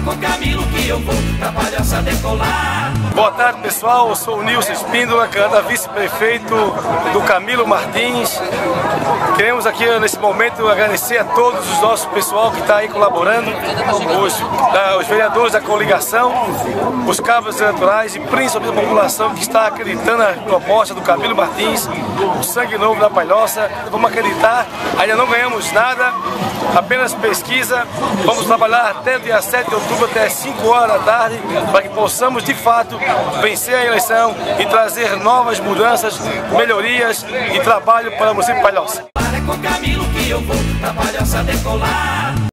com Camilo que eu vou pra Palhoça decolar. Boa tarde, pessoal. Eu sou o Nilson Espíndola, candidato a vice-prefeito do Camilo Martins. Queremos aqui, nesse momento, agradecer a todos os nossos pessoal que está aí colaborando, os vereadores da coligação, os cabos eleitorais e principalmente a população que está acreditando na proposta do Camilo Martins, o sangue novo da Palhoça. Vamos acreditar, ainda não ganhamos nada, apenas pesquisa. Vamos trabalhar até o dia 7 de outubro, até 5 horas da tarde, para que possamos, de fato, vencer a eleição e trazer novas mudanças, melhorias e trabalho para o município de Palhoça. É com Camilo que eu vou pra Palhoça decolar.